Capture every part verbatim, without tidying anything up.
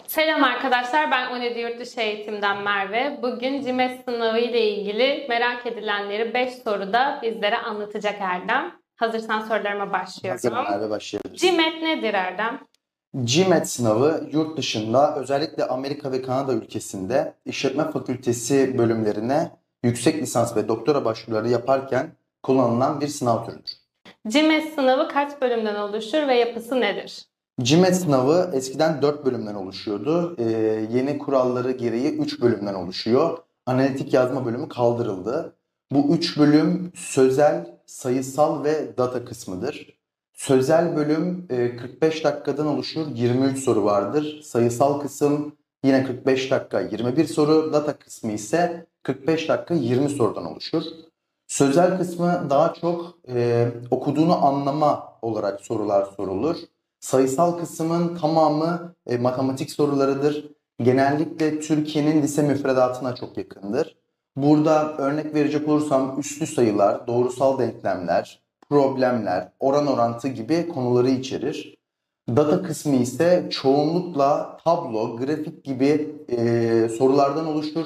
Selam arkadaşlar, ben ONEDÜ Yurtdışı Eğitim'den Merve. Bugün CİMET sınavı ile ilgili merak edilenleri beş soruda bizlere anlatacak Erdem. Hazırsan sorularıma başlıyorum. Hazırım Merve, başlayabiliriz. CİMET nedir Erdem? CİMET sınavı yurt dışında, özellikle Amerika ve Kanada ülkesinde işletme fakültesi bölümlerine yüksek lisans ve doktora başvuruları yaparken kullanılan bir sınav türüdür. CİMET sınavı kaç bölümden oluşur ve yapısı nedir? CİMET sınavı eskiden dört bölümden oluşuyordu. Ee, yeni kuralları gereği üç bölümden oluşuyor. Analitik yazma bölümü kaldırıldı. Bu üç bölüm sözel, sayısal ve data kısmıdır. Sözel bölüm e, kırk beş dakikadan oluşur, yirmi üç soru vardır. Sayısal kısım yine kırk beş dakika, yirmi bir soru. Data kısmı ise kırk beş dakika, yirmi sorudan oluşur. Sözel kısmı daha çok e, okuduğunu anlama olarak sorular sorulur. Sayısal kısmın tamamı e, matematik sorularıdır. Genellikle Türkiye'nin lise müfredatına çok yakındır. Burada örnek verecek olursam üslü sayılar, doğrusal denklemler, problemler, oran orantı gibi konuları içerir. Data kısmı ise çoğunlukla tablo, grafik gibi e, sorulardan oluşur.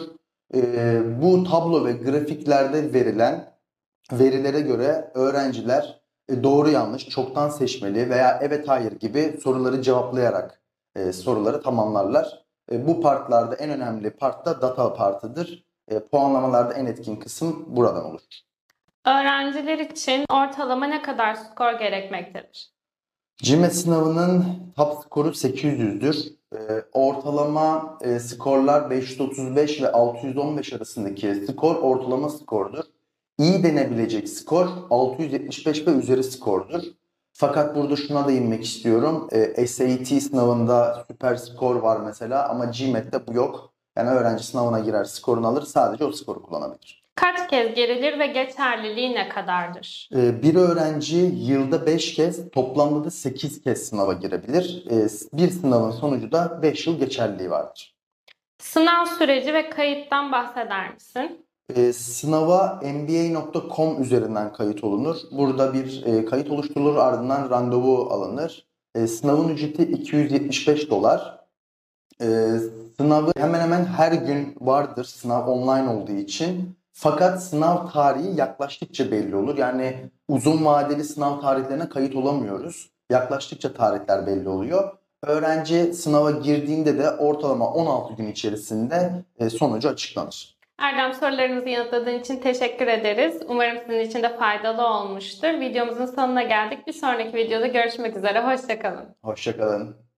E, bu tablo ve grafiklerde verilen verilere göre öğrenciler e, doğru yanlış, çoktan seçmeli veya evet hayır gibi soruları cevaplayarak e, soruları tamamlarlar. E, bu partlarda en önemli part da data partıdır. E, puanlamalarda en etkin kısım buradan olur. Öğrenciler için ortalama ne kadar skor gerekmektedir? CİMET sınavının top skoru sekiz yüzdür. E, ortalama e, skorlar beş yüz otuz beş ve altı yüz on beş arasındaki skor ortalama skordur. İyi denebilecek skor altı yüz yetmiş beş ve üzeri skordur. Fakat burada şuna değinmek istiyorum. E, S A T sınavında süper skor var mesela ama CİMET'te bu yok. Yani öğrenci sınavına girer, skorunu alır, sadece o skoru kullanabilir. Kaç kez girilir ve geçerliliği ne kadardır? E, bir öğrenci yılda beş kez, toplamda da sekiz kez sınava girebilir. E, bir sınavın sonucu da beş yıl geçerliliği vardır. Sınav süreci ve kayıttan bahseder misin? E, sınava M B A nokta com üzerinden kayıt olunur. Burada bir e, kayıt oluşturulur, ardından randevu alınır. E, sınavın ücreti iki yüz yetmiş beş dolar. E, sınavı hemen hemen her gün vardır, sınav online olduğu için. Fakat sınav tarihi yaklaştıkça belli olur. Yani uzun vadeli sınav tarihlerine kayıt olamıyoruz. Yaklaştıkça tarihler belli oluyor. Öğrenci sınava girdiğinde de ortalama on altı gün içerisinde e, sonucu açıklanır. Erdem, sorularımızı yanıtladığın için teşekkür ederiz. Umarım sizin için de faydalı olmuştur. Videomuzun sonuna geldik. Bir sonraki videoda görüşmek üzere. Hoşça kalın. Hoşça kalın.